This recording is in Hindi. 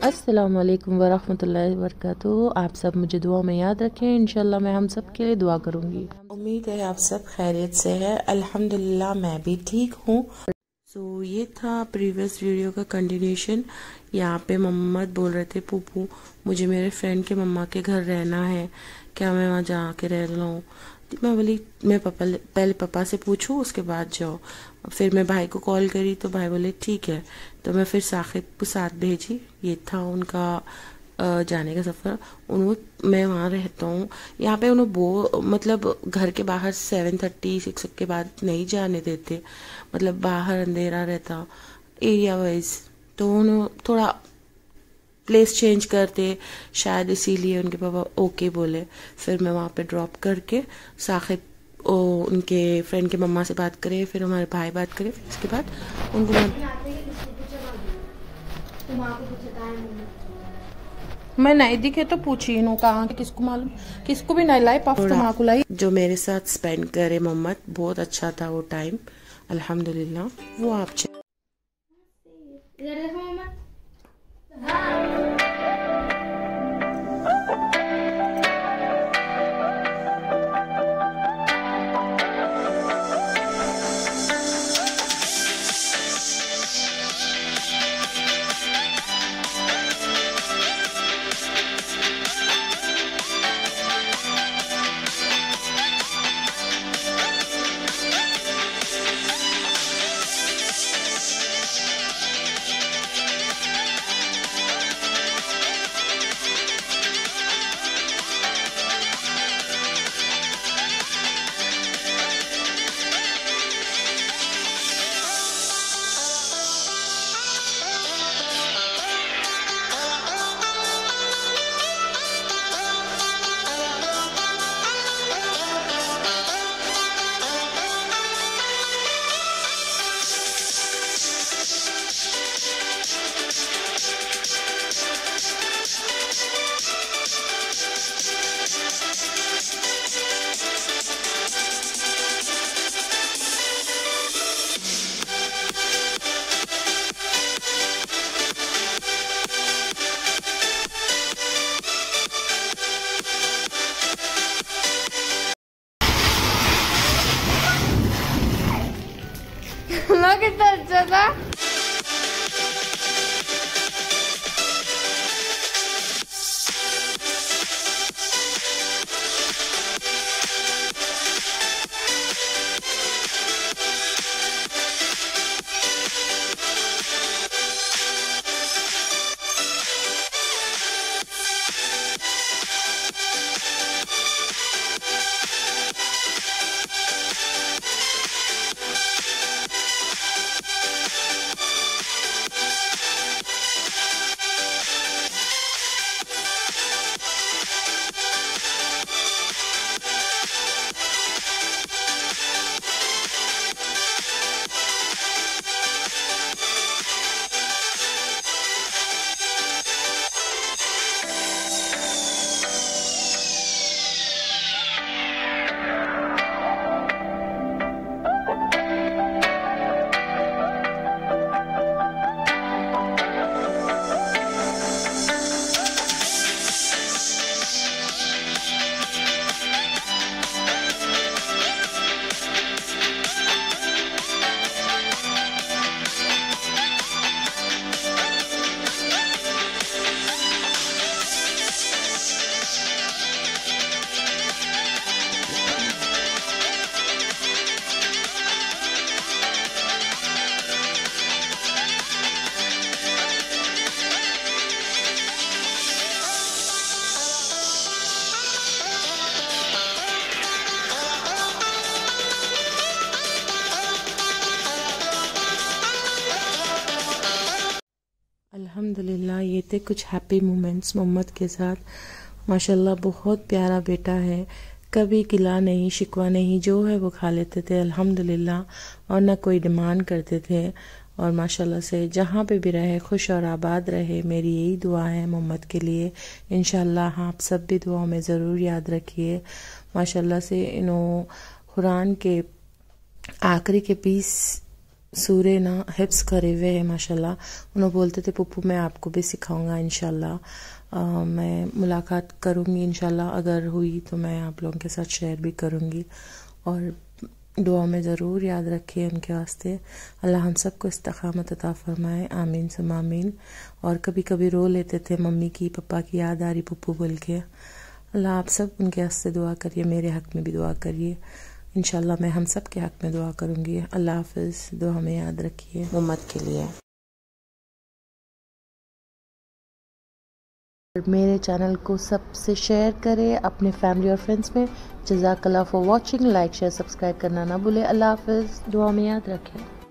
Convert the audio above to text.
अस्सलाम वालेकुम वरहमतुल्लाहि वबरकातुहू। आप सब मुझे दुआ में याद रखें। इंशाल्लाह मैं हम सब के लिए दुआ करूँगी। उम्मीद है आप सब खैरियत से है। अल्हम्दुलिल्लाह मैं भी ठीक हूँ। ये था प्रीवियस वीडियो का कंटिन्यूशन। यहाँ पे मोहम्मद बोल रहे थे पूपू मुझे मेरे फ्रेंड के मम्मा के घर रहना है, क्या मैं वहाँ जा के रह लूँ। मैं बोली मैं पहले पापा से पूछूं उसके बाद जाओ। फिर मैं भाई को कॉल करी तो भाई बोले ठीक है। तो मैं फिर साकिब को साथ भेजी। ये था उनका जाने का सफ़र। मैं वहाँ रहता हूँ यहाँ पे मतलब घर के बाहर 7:30 6 के बाद नहीं जाने देते। मतलब बाहर अंधेरा रहता एरिया वाइज। तो उन्होंने थोड़ा प्लेस चेंज करते, शायद इसीलिए उनके पापा ओके बोले। फिर मैं वहाँ पे ड्रॉप करके साकिब उनके फ्रेंड के मम्मा से बात करे, फिर हमारे भाई बात करे, फिर उसके बाद उनको मैं नहीं दिखे तो पूछी इन्हों कहाँ के, किसको मालूम, किसको भी नहीं लाई पफ तो लाई। जो मेरे साथ स्पेंड करे मोहम्मद, बहुत अच्छा था वो टाइम अल्हम्दुलिल्लाह। वो आप कितना अच्छा था। अल्हम्दुलिल्लाह ये थे कुछ हैप्पी मोमेंट्स मोहम्मद के साथ। माशाल्लाह बहुत प्यारा बेटा है, कभी गिला नहीं शिकवा नहीं, जो है वो खा लेते थे अल्हम्दुलिल्लाह। और ना कोई डिमांड करते थे। और माशाल्लाह से जहाँ पे भी रहे खुश और आबाद रहे। मेरी यही दुआ है मोहम्मद के लिए। इंशाल्लाह आप सब भी दुआ में ज़रूर याद रखिए। माशाल्लाह से कुरान के आखिरी के 20 सूर्य ना हिप्स करे हुए है माशाल्लाह। उन्होंने बोलते थे पुप्पू मैं आपको भी सिखाऊंगा इंशाल्लाह। मैं मुलाकात करूंगी इंशाल्लाह, अगर हुई तो मैं आप लोगों के साथ शेयर भी करूंगी। और दुआ में ज़रूर याद रखिए उनके वास्ते। अल्लाह हम सबको इस्तिक़ामत अता फ़रमाए, आमीन सुम्मा आमीन। और कभी कभी रो लेते थे, मम्मी की पापा की याद आ रही पुप्पू बोल के। अल्लाह आप सब उनके वास्ते दुआ करिए, मेरे हक़ में भी दुआ करिए। इंशाल्लाह मैं हम सब के हक़ में दुआ करूँगी। अल्लाह हाफ़िज़। दुआ में याद रखिए उम्मत के लिए। मेरे चैनल को सबसे शेयर करें अपने फैमिली और फ्रेंड्स में। जज़ाकल्लाह for watching. Like share subscribe करना ना भूलें। अल्लाह हाफ़िज़। दुआ में याद रखें।